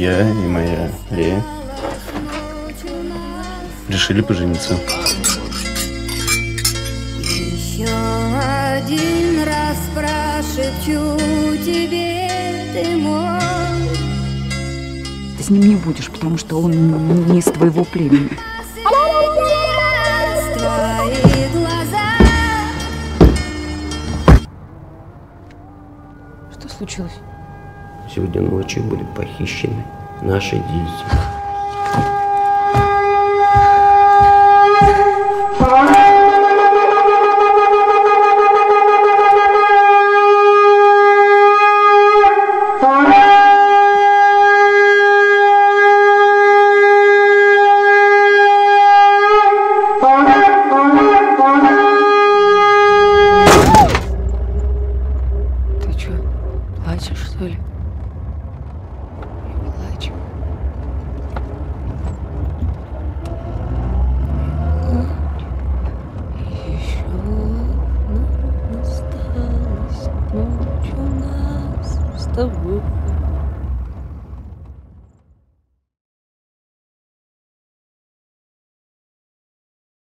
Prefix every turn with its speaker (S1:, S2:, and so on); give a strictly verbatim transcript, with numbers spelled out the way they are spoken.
S1: я и моя Лея решили пожениться.
S2: Еще один раз прошепчу тебе, ты мой.
S3: Ты с ним не будешь, потому что он не из твоего племени.
S2: Твои глаза.
S3: Что случилось?
S4: Сегодня ночью были похищены наши дети.
S3: Ты что, плачешь, что ли? Не плачь. Еще одна осталась ночь у нас с тобой.